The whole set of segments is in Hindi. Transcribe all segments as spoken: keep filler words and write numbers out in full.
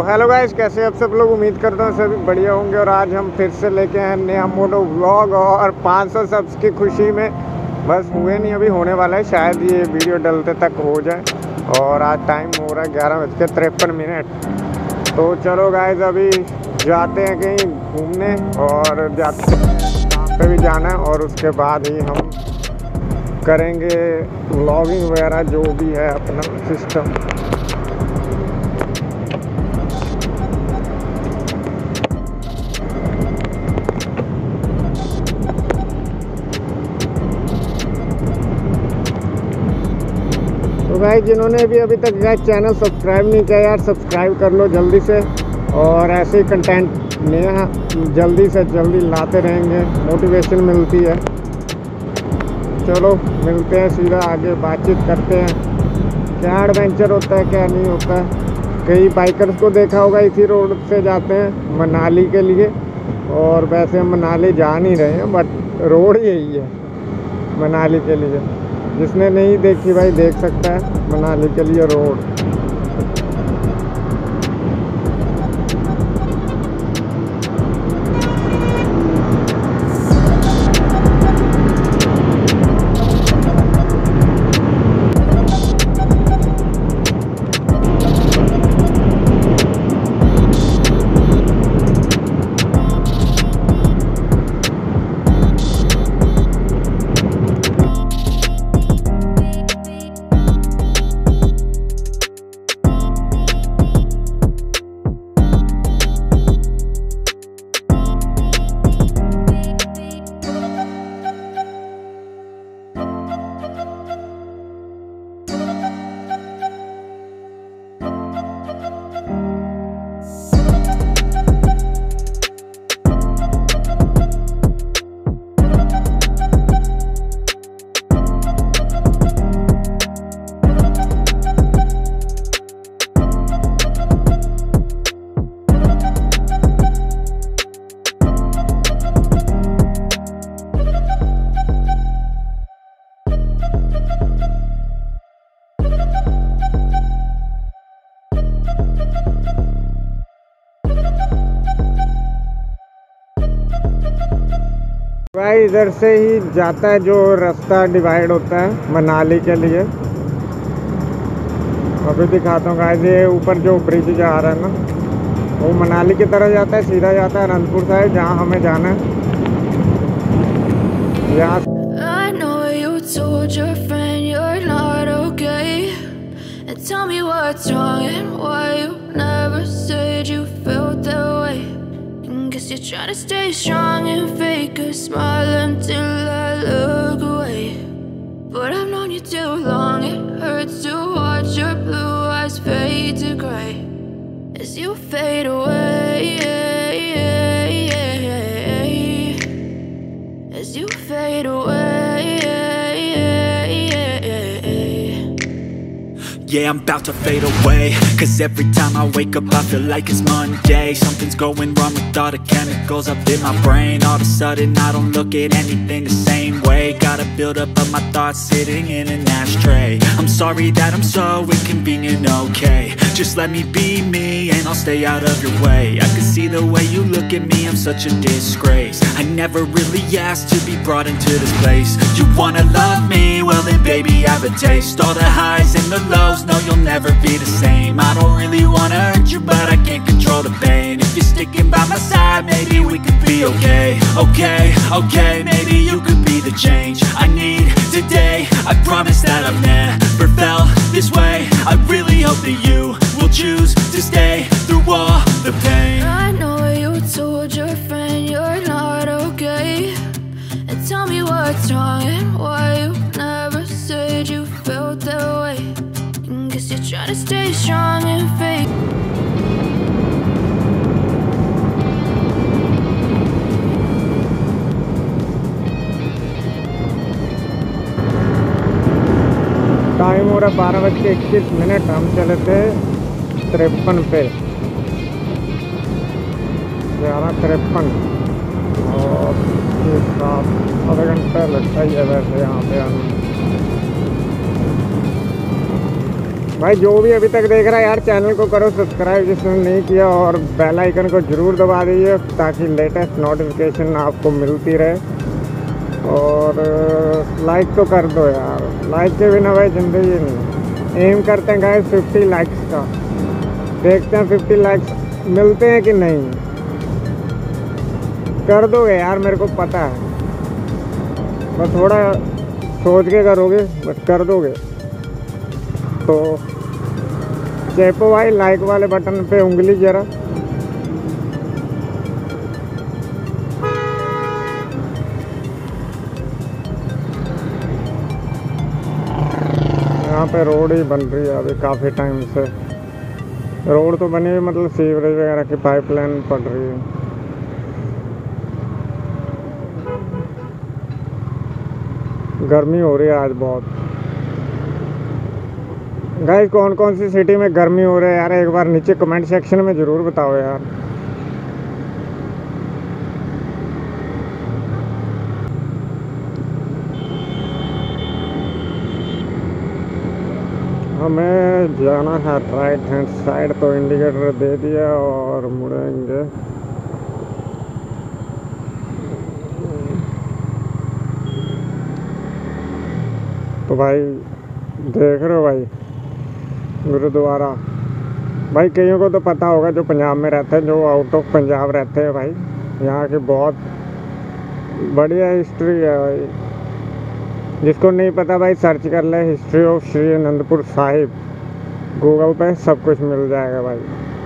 हेलो गाइस, कैसे आप सब लोग। उम्मीद करता हूँ सभी बढ़िया होंगे। और आज हम फिर से लेके आए नया मोटो व्लॉग और पाँच सौ सब्स की खुशी में। बस हुए नहीं, अभी होने वाला है, शायद ये वीडियो डलते तक हो जाए। और आज टाइम हो रहा है ग्यारह बज के तिरपन मिनट। तो चलो गाइस, अभी जाते हैं कहीं घूमने और जाते हैं काम पे भी जाना है। और उसके बाद ही हम करेंगे व्लॉगिंग वगैरह, जो भी है अपना सिस्टम। तो भाई, जिन्होंने भी अभी तक यार चैनल सब्सक्राइब नहीं किया यार, सब्सक्राइब कर लो जल्दी से। और ऐसे ही कंटेंट नया जल्दी से जल्दी लाते रहेंगे, मोटिवेशन मिलती है। चलो मिलते हैं, सीधा आगे बातचीत करते हैं। क्या एडवेंचर होता है, क्या नहीं होता है। कई बाइकर्स को देखा होगा इसी रोड से जाते हैं मनाली के लिए। और वैसे हम मनाली जा नहीं रहे हैं, बट रोड यही है मनाली के लिए। जिसने नहीं देखी भाई देख सकता है मनाली के लिए रोड। भाई इधर से ही जाता है जो रास्ता डिवाइड होता है मनाली के लिए। अभी दिखाता हूँ गाइस, ये ऊपर जो ब्रिज जा रहा है ना, वो मनाली की तरह जाता है, सीधा जाता है अनंतपुर साइड, जहाँ हमें जाना है। यहाँ you're trying to stay strong and fake a smile until I look away. But I've known you too long, it hurts to watch your blue eyes fade to grey as you fade away, as you fade away. Yeah, I'm about to fade away, cause every time I wake up I feel like it's Monday. Something's going wrong with all the chemicals up in my brain. All of a sudden I don't look at anything the same way. Gotta build up of my thoughts sitting in an ashtray. I'm sorry that I'm so inconvenient, okay. Just let me be me and I'll stay out of your way. I can see the way you look at me, I'm such a disgrace. I never really asked to be brought into this place. You wanna love me? Well then baby have a taste. All the highs and the lows, no, you'll never be the same. I don't really wanna hurt you, but I can't control the pain. If you're sticking by my side, maybe we could be okay. Okay, okay, maybe you could be the change I need today. I promise that I've never felt this way. I really hope that you will choose to stay through all the pain. I know you told your friend you're not okay, and tell me what's wrong and why you never said you felt that way. Guess you're trying to stay strong and fake. Time हो रहा है बारह बज के इक्कीस मिनट। हम चले थे तिरपन पे, ग्यारह तिरपन। और एक साथ आधा घंटा लगता ही है वैसे यहाँ पे आने। भाई जो भी अभी तक देख रहा है यार, चैनल को करो सब्सक्राइब जिसने नहीं किया, और बेल आइकन को ज़रूर दबा दीजिए ताकि लेटेस्ट नोटिफिकेशन आपको मिलती रहे। और लाइक तो कर दो यार, लाइक के बिना भाई ज़िंदगी नहीं। एम करते हैं गाइस फिफ्टी लाइक्स का, देखते हैं फिफ्टी लाइक्स मिलते हैं कि नहीं। कर दोगे यार, मेरे को पता है, बस थोड़ा सोच के करोगे, बस कर दोगे। तो चेपो भाई लाइक वाले बटन पे उंगली जरा। यहाँ पे रोड ही बन रही है अभी काफ़ी टाइम से। रोड तो बनी हुई, मतलब सीवरेज वगैरह की पाइपलाइन पड़ रही है। गर्मी हो रही है आज बहुत। गाइस कौन कौन सी सिटी में गर्मी हो रही है यार, एक बार नीचे कमेंट सेक्शन में ज़रूर बताओ यार। हमें जाना है राइट हैंड साइड, तो इंडिकेटर दे दिया और मुड़ेंगे। तो भाई देख रहे हो भाई गुरुद्वारा। भाई कईयों को तो पता होगा जो पंजाब में रहते हैं, जो आउट ऑफ पंजाब रहते हैं भाई, यहाँ की बहुत बढ़िया हिस्ट्री है भाई। जिसको नहीं पता भाई सर्च कर ले history of Shri Anandpur Sahib, Google पे सब कुछ मिल जाएगा भाई।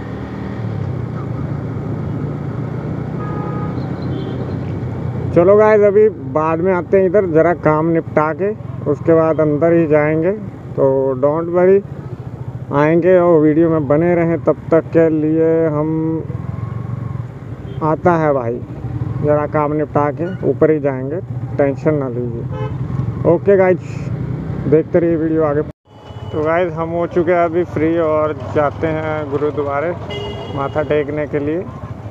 चलो गाइस अभी बाद में आते हैं इधर, ज़रा काम निपटा के उसके बाद अंदर ही जाएंगे। तो डोंट वरी, आएंगे और वीडियो में बने रहें। तब तक के लिए हम आता है भाई, ज़रा काम निपटा के ऊपर ही जाएंगे, टेंशन ना लीजिए। ओके गाइज, देखते रहिए वीडियो आगे। तो गाइज हम हो चुके हैं अभी फ्री और जाते हैं गुरुद्वारे माथा टेकने के लिए।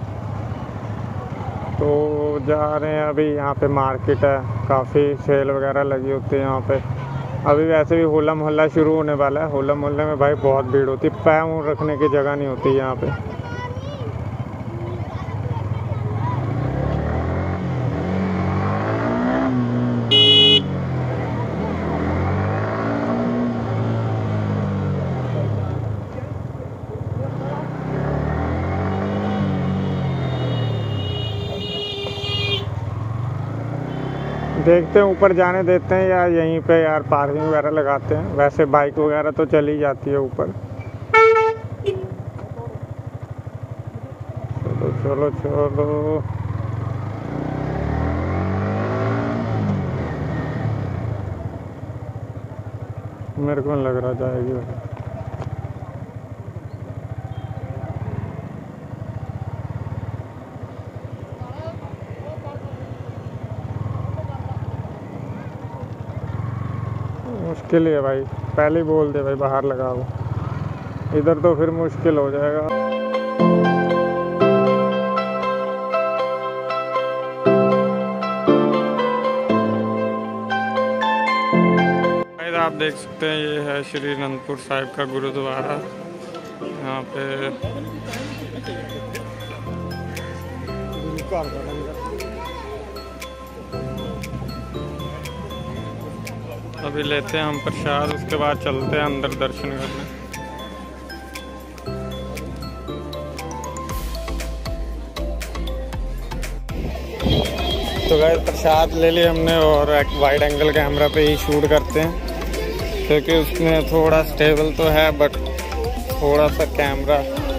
तो जा रहे हैं अभी, यहाँ पे मार्केट है, काफ़ी सेल वगैरह लगी होती है यहाँ पे। अभी वैसे भी होला मोहल्ला शुरू होने वाला है। होला मोहल्ले में भाई बहुत भीड़ होती है, पैर रखने की जगह नहीं होती यहाँ पे। देखते हैं ऊपर जाने देते हैं या यहीं पे यार पार्किंग वगैरह लगाते हैं। वैसे बाइक वगैरह तो चली जाती है ऊपर। चलो चलो चलो, मेरे को लग रहा जाएगी वैसे। मुश्किल है भाई, पहले ही बोल दे भाई बाहर लगाओ, इधर तो फिर मुश्किल हो जाएगा। आप देख सकते हैं ये है श्री अनंदपुर साहिब का गुरुद्वारा। यहाँ पे अभी लेते हैं हम प्रसाद, उसके बाद चलते हैं अंदर दर्शन करने। तो गाइस प्रसाद ले लिया हमने और एक वाइड एंगल कैमरा पे ही शूट करते हैं, क्योंकि उसमें थोड़ा स्टेबल तो है बट थोड़ा सा कैमरा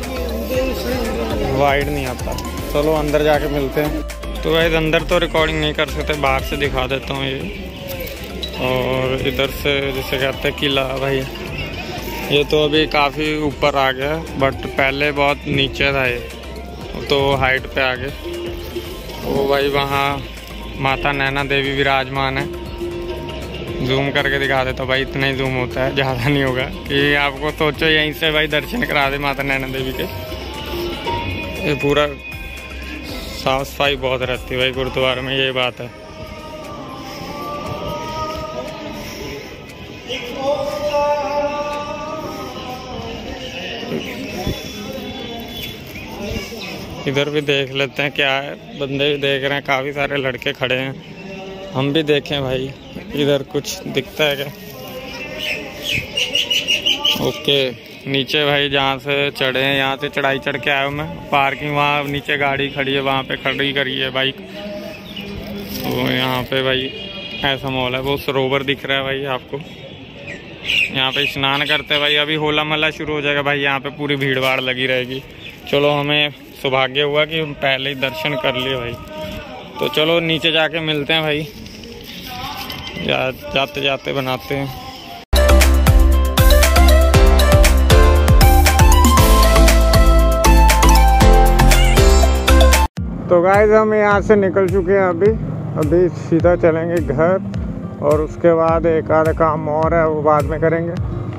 वाइड नहीं आता। चलो अंदर जाके मिलते हैं। तो गाइस अंदर तो रिकॉर्डिंग नहीं कर सकते, बाहर से दिखा देता हूँ ये। और इधर से जैसे कहते हैं किला भाई, ये तो अभी काफ़ी ऊपर आ गया बट पहले बहुत नीचे था, ये तो हाइट पे आ गए। वो भाई वहाँ माता नैना देवी विराजमान है। जूम करके दिखा देता भाई, इतना ही जूम होता है, ज़्यादा नहीं होगा कि आपको सोचो यहीं से भाई दर्शन करा दे माता नैना देवी के। ये पूरा साफ सफाई बहुत रहती है भाई गुरुद्वारे में, ये बात है। इधर भी देख लेते हैं क्या है, बंदे भी देख रहे हैं, काफ़ी सारे लड़के खड़े हैं। हम भी देखें भाई, इधर कुछ दिखता है क्या? ओके, नीचे भाई जहाँ से चढ़े हैं, यहाँ से चढ़ाई चढ़ के आया हूँ मैं। पार्किंग वहाँ नीचे गाड़ी खड़ी है, वहाँ पे खड़ी करी है बाइक। तो यहाँ पे भाई ऐसा मॉल है, वो सरोवर दिख रहा है भाई आपको। यहाँ पे स्नान करते हैं भाई। अभी होला महला शुरू हो जाएगा भाई, यहाँ पे पूरी भीड़ भाड़ लगी रहेगी। चलो, हमें सौभाग्य हुआ कि हम पहले ही दर्शन कर लिए भाई। तो चलो नीचे जाके मिलते हैं भाई, जा, जाते जाते बनाते हैं। तो गाइस हम यहाँ से निकल चुके हैं। अभी अभी सीधा चलेंगे घर, और उसके बाद एक आधा काम और है, वो बाद में करेंगे।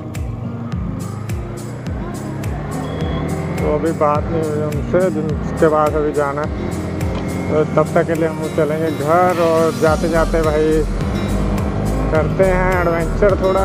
तो अभी बात नहीं हुई हमसे, जिसके बाद अभी जाना है। तो तब तक के लिए हम चलेंगे घर, और जाते जाते भाई करते हैं एडवेंचर थोड़ा।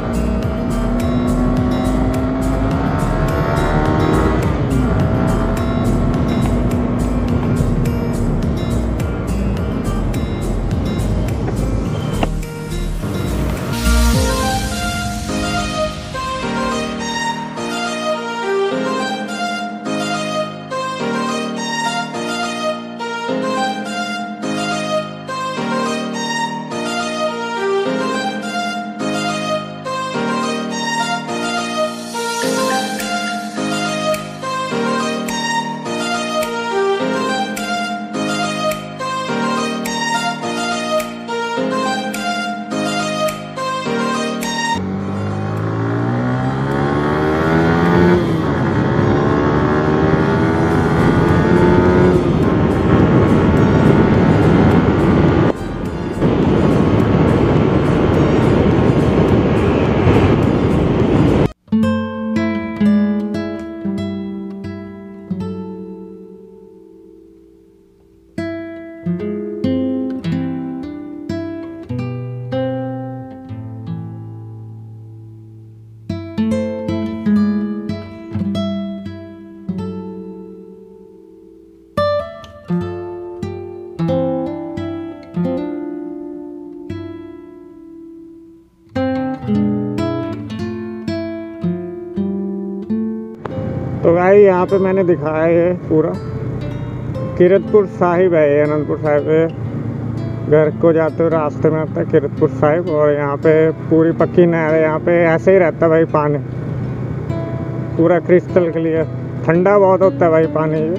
तो भाई यहाँ पे मैंने दिखाया है पूरा किरतपुर साहिब है, ये अनंतपुर साहिब है। घर को जाते हुए रास्ते में आता है किरतपुर साहिब, और यहाँ पे पूरी पक्की नहर है। यहाँ पे ऐसे ही रहता है भाई पानी, पूरा क्रिस्टल क्लियर। ठंडा बहुत होता है भाई पानी ये,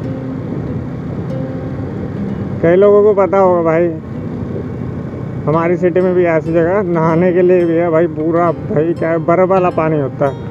कई लोगों को पता होगा भाई। हमारी सिटी में भी ऐसी जगह नहाने के लिए भी है भाई, पूरा भाई क्या है, बर्फ वाला पानी होता है।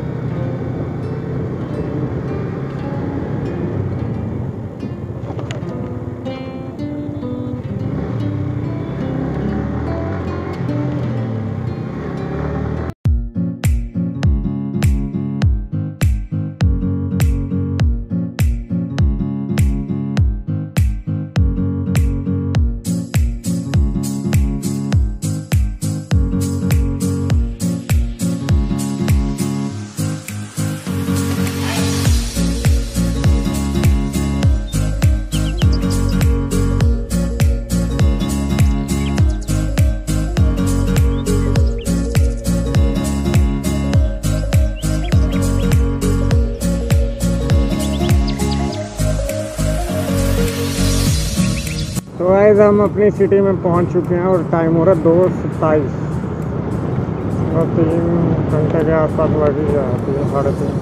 तो गाइस हम अपनी सिटी में पहुंच चुके हैं, और टाइम हो रहा है दो सत्ताईस, और तीन घंटे के आसपास लग ही जाती है, साढ़े तीन।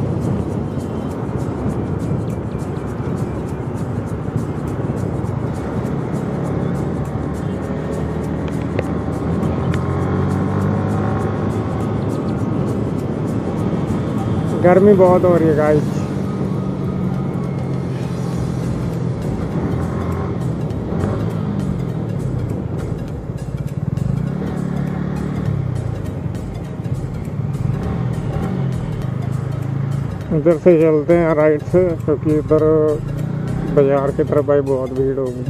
गर्मी बहुत हो रही है गाइस। इधर से चलते हैं राइट से, क्योंकि इधर बाजार की तरफ भाई बहुत भीड़ होगी।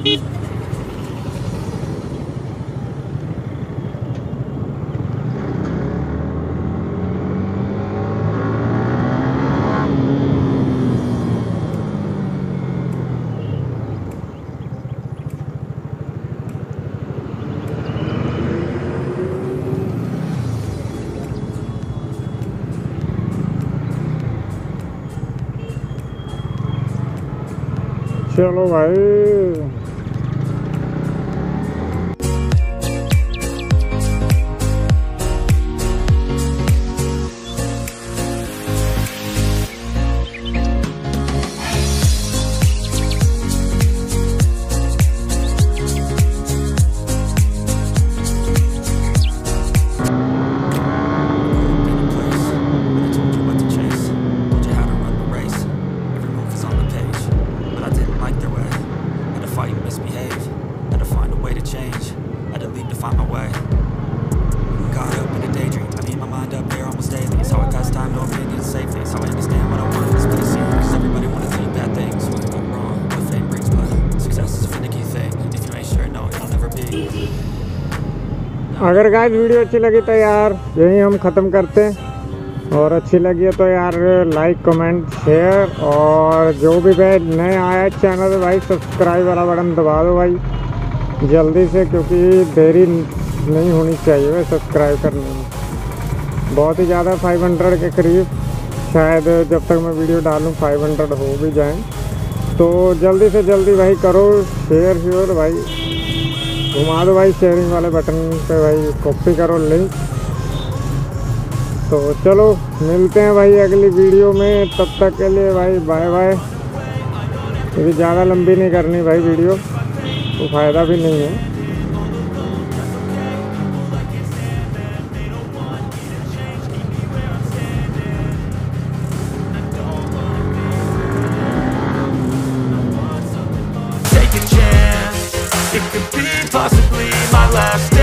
चलो भाई। अगर गाइस वीडियो अच्छी लगी तो यार यही हम ख़त्म करते हैं, और अच्छी लगी है तो यार लाइक कमेंट शेयर, और जो भी भाई नए आया चैनल है भाई सब्सक्राइब वाला बटन दबा दो भाई जल्दी से, क्योंकि देरी नहीं होनी चाहिए भाई सब्सक्राइब करने में। बहुत ही ज़्यादा फाइव हंड्रेड के करीब शायद जब तक मैं वीडियो डालूँ फाइव हंड्रेड हो भी जाएँ, तो जल्दी से जल्दी भाई करो शेयर शेयर भाई, घुमा दो भाई शेयरिंग वाले बटन पे भाई, कॉपी करो लिंक। तो चलो मिलते हैं भाई अगली वीडियो में, तब तक के लिए भाई बाय बाय। क्योंकि ज़्यादा लंबी नहीं करनी भाई वीडियो, तो फ़ायदा भी नहीं है। Possibly my last